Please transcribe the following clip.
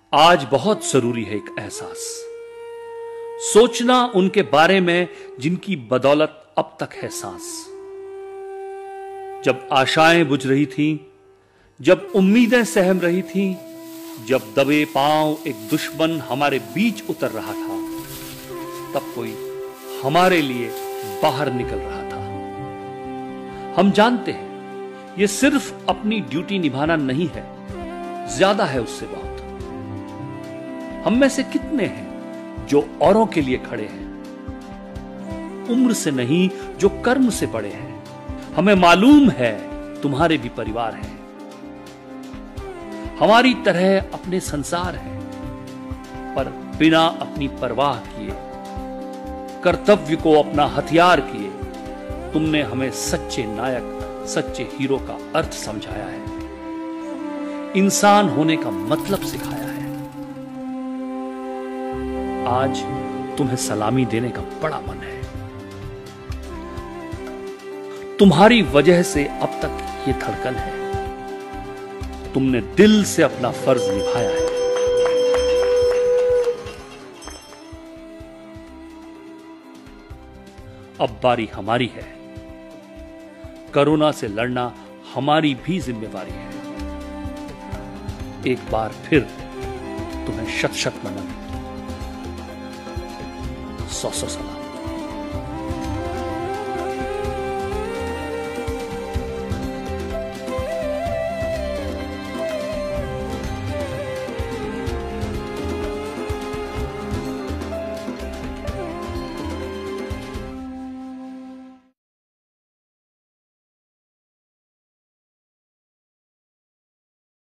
आज बहुत जरूरी है एक एहसास, सोचना उनके बारे में जिनकी बदौलत अब तक है सांस। जब आशाएं बुझ रही थीं, जब उम्मीदें सहम रही थीं, जब दबे पांव एक दुश्मन हमारे बीच उतर रहा था, तब कोई हमारे लिए बाहर निकल रहा था। हम जानते हैं यह सिर्फ अपनी ड्यूटी निभाना नहीं है, ज्यादा है उससे बहुत। हम में से कितने हैं जो औरों के लिए खड़े हैं, उम्र से नहीं जो कर्म से बड़े हैं। हमें मालूम है तुम्हारे भी परिवार हैं, हमारी तरह अपने संसार हैं, पर बिना अपनी परवाह किए, कर्तव्य को अपना हथियार किए, तुमने हमें सच्चे नायक, सच्चे हीरो का अर्थ समझाया है, इंसान होने का मतलब सिखाया है। आज तुम्हें सलामी देने का बड़ा मन है। तुम्हारी वजह से अब तक ये धड़कन है। तुमने दिल से अपना फर्ज निभाया है। अब बारी हमारी है। कोरोना से लड़ना हमारी भी जिम्मेवारी है। एक बार फिर तुम्हें शत शत नमन, 100 सलाम।